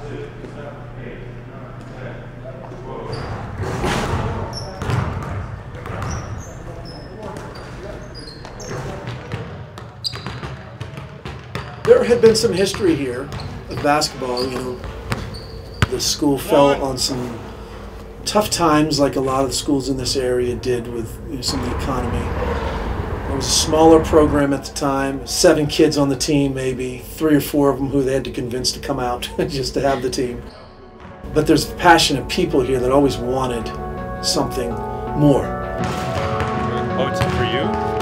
There had been some history here of basketball. You know, the school fell on some tough times, like a lot of the schools in this area did with some of the economy. It was a smaller program at the time, 7 kids on the team, maybe 3 or 4 of them who they had to convince to come out just to have the team. But there's passionate people here that always wanted something more. Votes for you?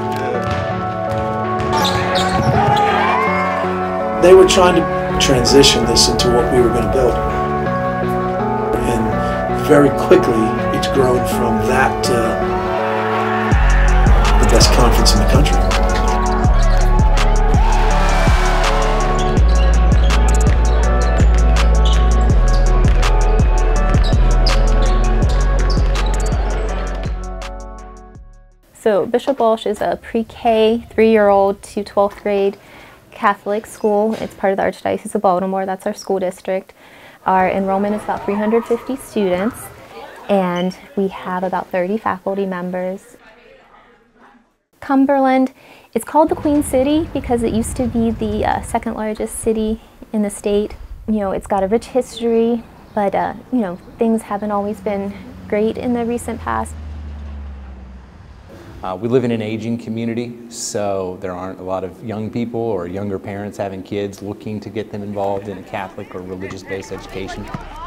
They were trying to transition this into what we were going to build. And very quickly, it's grown from that to the best conference in the country. So Bishop Walsh is a pre-K, 3-year-old to 12th grade Catholic school. It's part of the Archdiocese of Baltimore. That's our school district. Our enrollment is about 350 students, and we have about 30 faculty members. Cumberland, it's called the Queen City because it used to be the second largest city in the state. You know, it's got a rich history, but you know, things haven't always been great in the recent past. We live in an aging community, so there aren't a lot of young people or younger parents having kids looking to get them involved in a Catholic or religious-based education.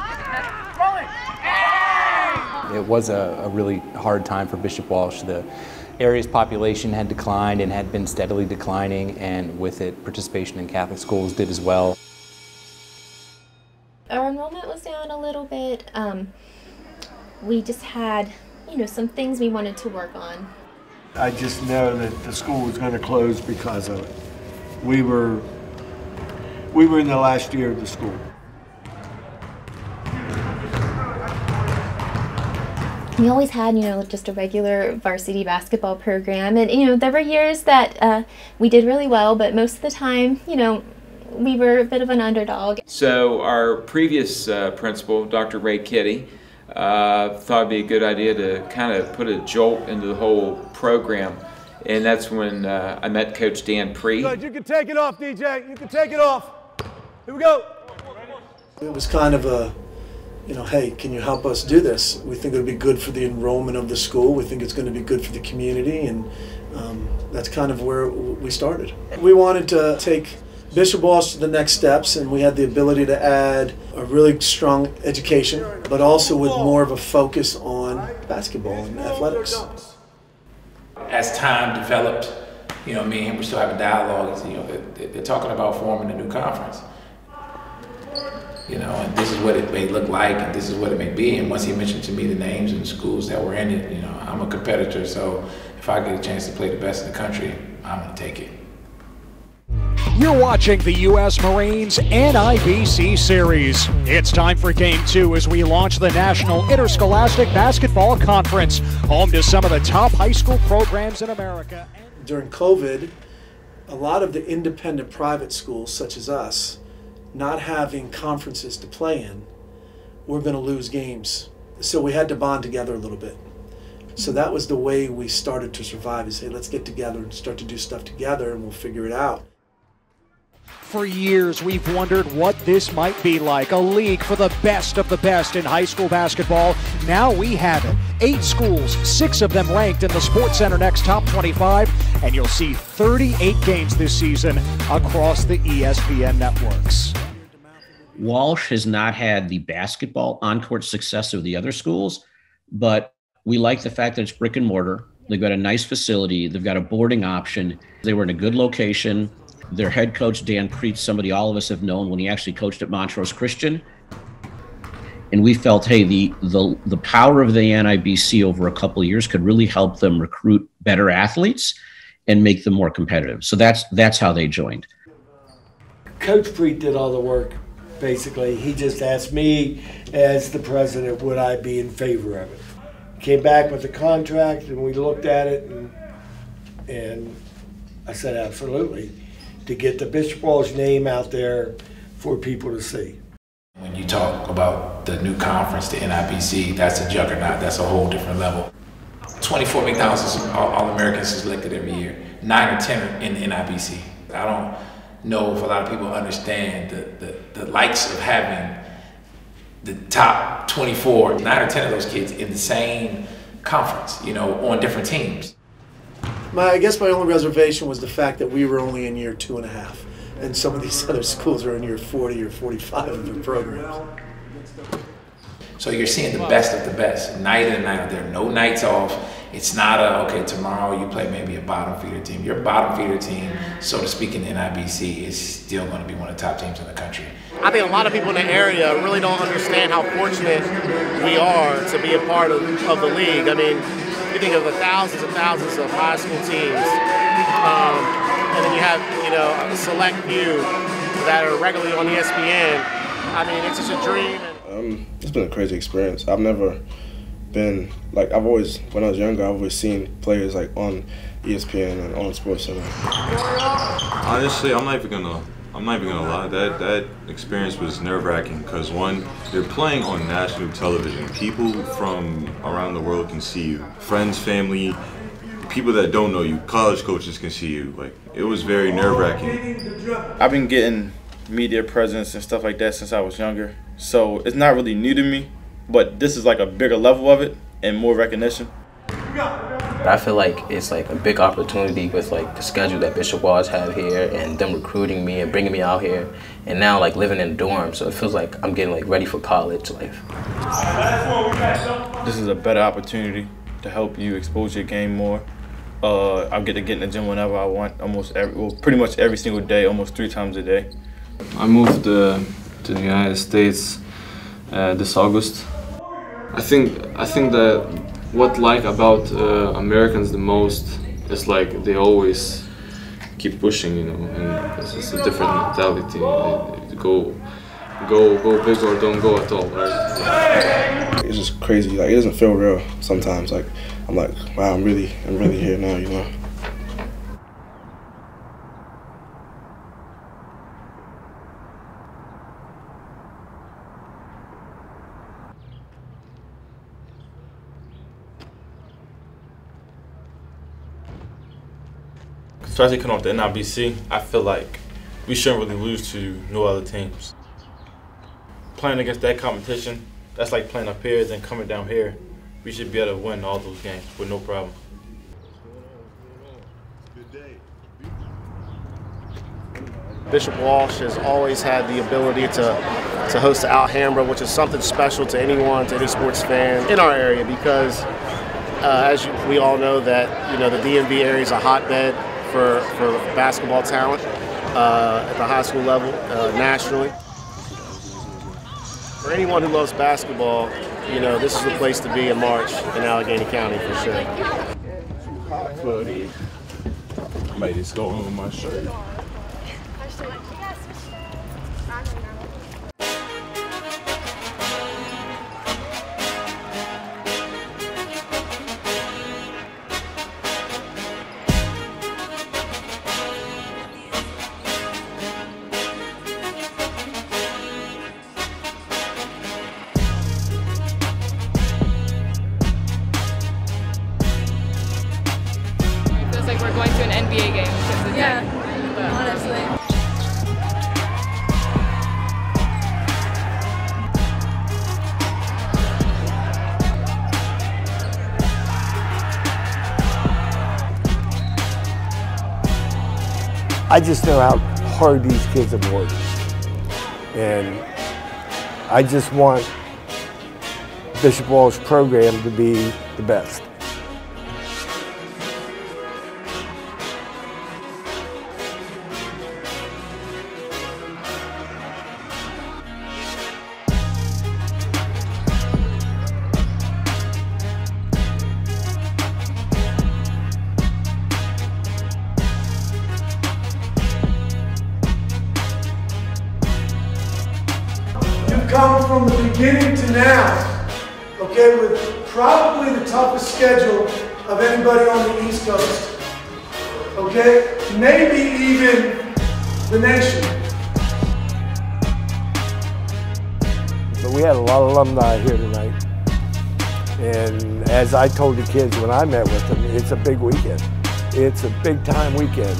It was a really hard time for Bishop Walsh. The area's population had declined and had been steadily declining, and with it, participation in Catholic schools did as well. Our enrollment was down a little bit. We just had, you know, some things we wanted to work on. I just know that the school was going to close because of it. We were in the last year of the school. We always had, you know, just a regular varsity basketball program, and you know, there were years that we did really well, but most of the time, you know, we were a bit of an underdog. So our previous principal, Dr. Ray Kitty, thought it'd be a good idea to kind of put a jolt into the whole program, and that's when I met Coach Dan Pree. Good, you can take it off, DJ. You can take it off. Here we go. It was kind of a, you know, hey, can you help us do this? We think it'll be good for the enrollment of the school. We think it's going to be good for the community, and that's kind of where we started. We wanted to take Bishop Walsh to the next steps, and we had the ability to add a really strong education, but also with more of a focus on basketball and athletics. As time developed, you know, me and him were still having dialogues. You know, they're talking about forming a new conference. You know, and this is what it may look like, and this is what it may be. And once he mentioned to me the names and the schools that were in it, you know, I'm a competitor, so if I get a chance to play the best in the country, I'm going to take it. You're watching the U.S. Marines NIBC Series. It's time for Game 2 as we launch the National Interscholastic Basketball Conference, home to some of the top high school programs in America. During COVID, a lot of the independent private schools, such as us, not having conferences to play in, we're going to lose games. So we had to bond together a little bit. So that was the way we started to survive, is say, let's get together and start to do stuff together and we'll figure it out. For years, we've wondered what this might be like, a league for the best of the best in high school basketball. Now we have it. 8 schools, 6 of them ranked in the SportsCenter Next Top 25, and you'll see 38 games this season across the ESPN networks. Walsh has not had the basketball on-court success of the other schools, but we like the fact that it's brick and mortar. They've got a nice facility. They've got a boarding option. They were in a good location. Their head coach, Dan Pree, somebody all of us have known when he actually coached at Montrose Christian. And we felt, hey, the power of the NIBC over a couple of years could really help them recruit better athletes and make them more competitive. So that's how they joined. Coach Pree did all the work, basically. He just asked me, as the president, would I be in favor of it. Came back with the contract, and we looked at it, and I said absolutely, to get the Bishop Walsh name out there for people to see. When you talk about the new conference, the NIBC, that's a juggernaut. That's a whole different level. 24 McDonald's All-Americans is elected every year. 9 or 10 are in the NIBC. I don't know if a lot of people understand the likes of having the top 24, 9 or 10 of those kids in the same conference, you know, on different teams. I guess my only reservation was the fact that we were only in year 2.5, and some of these other schools are in year 40 or 45 of their programs. So you're seeing the best of the best, night in and night out. There are no nights off. It's not okay, tomorrow you play maybe a bottom feeder team. Your bottom feeder team, so to speak, in the NIBC is still going to be one of the top teams in the country. I think a lot of people in the area really don't understand how fortunate we are to be a part of the league. I mean, you think of the thousands and thousands of high school teams, and then you have, you know, a select few that are regularly on ESPN. I mean, it's just a dream. It's been a crazy experience. I've never been, like, when I was younger, I've always seen players like on ESPN and on SportsCenter. Honestly, I'm not even gonna lie. That experience was nerve-wracking because, one, you're playing on national television. People from around the world can see you. Friends, family, people that don't know you, college coaches can see you. Like, it was very nerve-wracking. I've been getting media presence and stuff like that since I was younger, so it's not really new to me, but this is like a bigger level of it and more recognition. I feel like it's like a big opportunity with like the schedule that Bishop Walsh have here and them recruiting me and bringing me out here, and now like living in a dorm, so it feels like I'm getting like ready for college life. This is a better opportunity to help you expose your game more. I get to get in the gym whenever I want, pretty much every single day, almost 3 times a day. I moved to the United States this August. I think that what I like about Americans the most is like they always keep pushing, you know, and it's just a different mentality. Go big or don't go at all, right? It's just crazy. Like, it doesn't feel real sometimes. Like, I'm like, wow, I'm really here now, you know. Especially coming off the NIBC, I feel like we shouldn't really lose to no other teams. Playing against that competition, that's like playing up here, then coming down here. We should be able to win all those games with no problem. Bishop Walsh has always had the ability to host the Alhambra, which is something special to anyone, to any sports fan in our area, because we all know that, you know, the DMV area is a hotbed for basketball talent at the high school level, nationally. For anyone who loves basketball, you know, this is the place to be in March in Allegheny County for sure. Buddy, made this go on my shirt. Like we're going to an NBA game because of yeah, that. Honestly. I just know how hard these kids have worked, and I just want Bishop Walsh program to be the best. Come from the beginning to now, okay, with probably the toughest schedule of anybody on the East Coast, okay, maybe even the nation. we had a lot of alumni here tonight. And as I told the kids when I met with them, it's a big weekend. It's a big time weekend.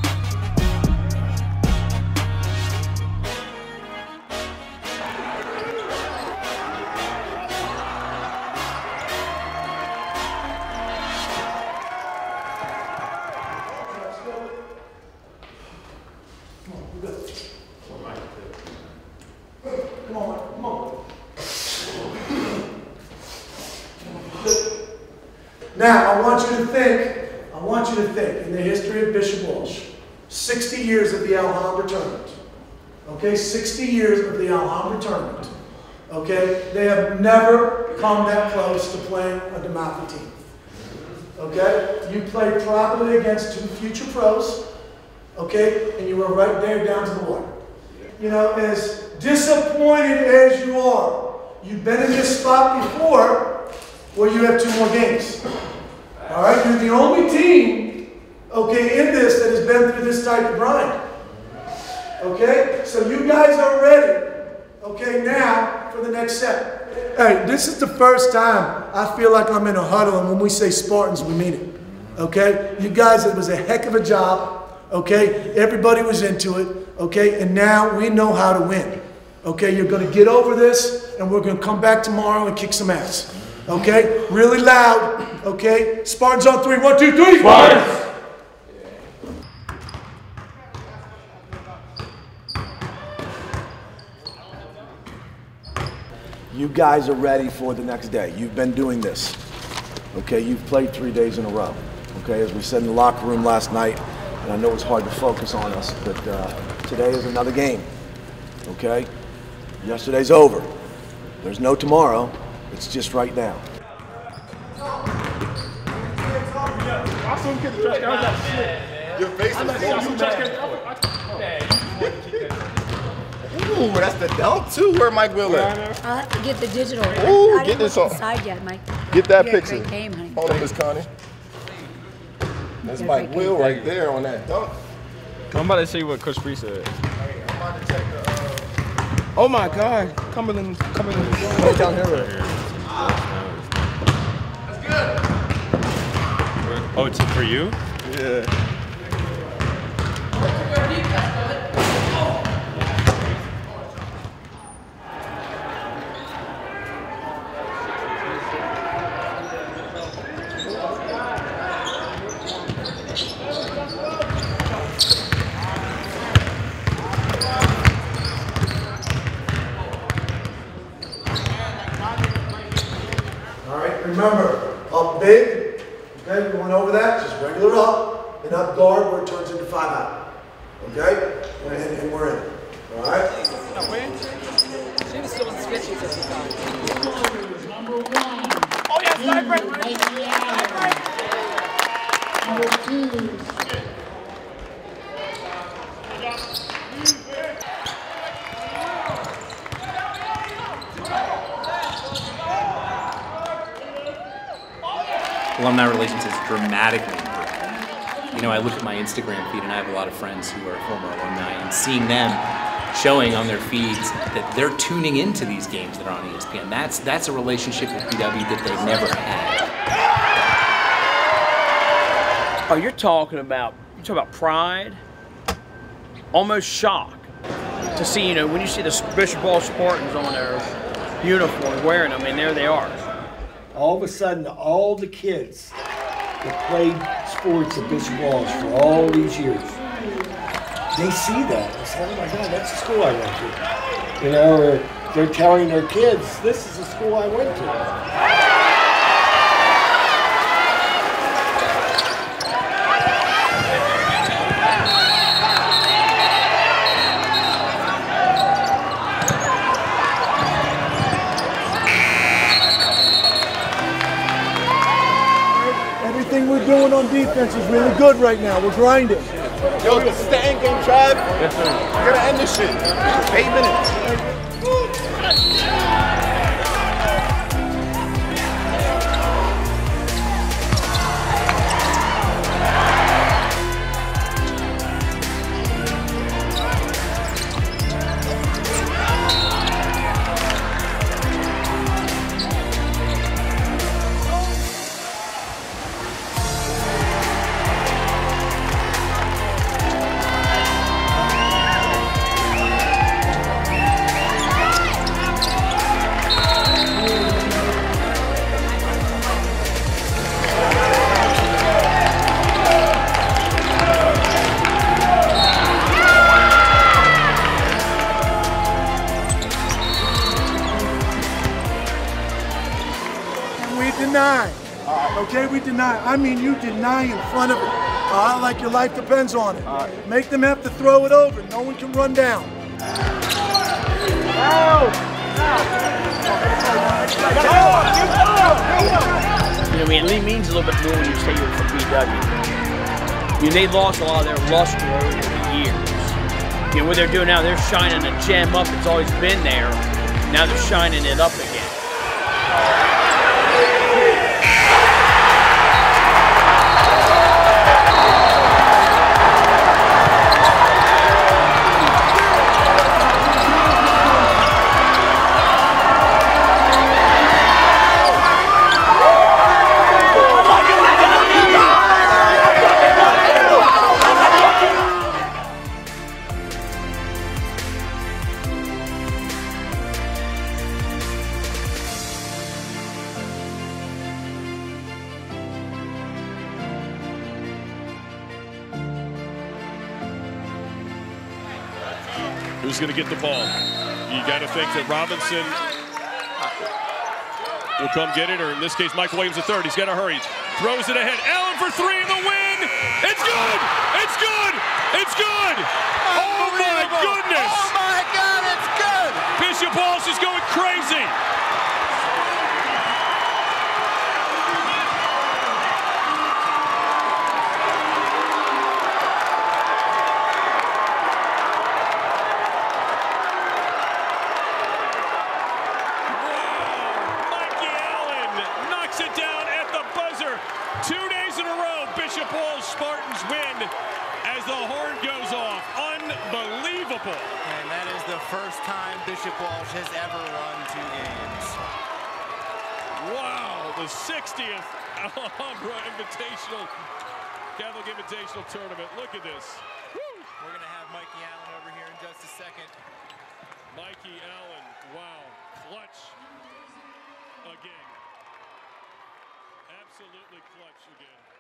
Now, I want you to think, in the history of Bishop Walsh, 60 years of the Alhambra tournament. Okay, 60 years of the Alhambra tournament. Okay, they have never come that close to playing a DeMatha team. Okay, you played properly against 2 future pros. Okay, and you were right there down to the wire. You know, as disappointed as you are, you've been in this spot before where you have 2 more games. All right, you're the only team, okay, in this that has been through this type of grind. Okay, so you guys are ready, okay, now for the next set. Hey, this is the first time I feel like I'm in a huddle, and when we say Spartans, we mean it. Okay, you guys, it was a heck of a job. Okay, everybody was into it. Okay, and now we know how to win. Okay, you're going to get over this, and we're going to come back tomorrow and kick some ass. Okay, really loud. Okay, Spartans on 3. 1, 2, 3. Spartans! You guys are ready for the next day. You've been doing this. Okay, you've played 3 days in a row. Okay, as we said in the locker room last night, and I know it's hard to focus on us, but today is another game. Okay, yesterday's over. There's no tomorrow. It's just right now. Your face is Ooh, that's the dunk too. Where Mike Will at? I'll have to get the digital. Ooh, I get this on. on. Inside yet, Mike. Get that You had a picture. great game, honey. Hold on, Miss Connie. That's Mike Will right there on that dunk. I'm about to see what Coach Reese said. I'm about to take Oh my God, Cumberland. Right down here. Right here. That's good. Oh, it's for you? Yeah. Remember, up big, okay, we went over that, just regular up, and up guard where it turns into 5 out. Okay? And we're in. All right? She was still in switches at the time. Oh, yeah, sniper! Alumni relations has dramatically improved. You know, I look at my Instagram feed and I have a lot of friends who are former alumni, and seeing them showing on their feeds that they're tuning into these games that are on ESPN. That's a relationship with BW that they've never had. Oh, you're talking about pride, almost shock to see, you know, when you see the Bishop Walsh Spartans on their uniforms wearing them, and there they are. All of a sudden, all the kids that played sports at Bishop Walsh for all these years, they see that. They say, oh my God, that's the school I went to. You know, or they're telling their kids, this is the school I went to. Everything we're doing on defense is really good right now. We're grinding. Yo, this is the end game, Trav. Yes, sir. We're gonna end this shit. 8 minutes. okay? We deny. I mean, you deny in front of it. Like your life depends on it. Make them have to throw it over. No one can run down. You know, I mean, it means a little bit more when you say you're from BW. I mean, they lost a lot of their luster over the years. You know, what they're doing now, they're shining a gem up that's always been there. Now they're shining it up again. Who's going to get the ball? You got to think that Robinson will come get it, or in this case, Michael Williams III. He's got to hurry. Throws it ahead. Allen for three in the win. It's good. It's good. It's good. Oh my goodness. Oh my God, it's good. Bishop Walsh is going crazy. Spartans win as the horn goes off. Unbelievable. And that is the first time Bishop Walsh has ever won 2 games. Wow, the 60th Alhambra Invitational, Catholic Invitational Tournament. Look at this. Woo. We're going to have Mikey Allen over here in just a second. Mikey Allen, wow, clutch again. Absolutely clutch again.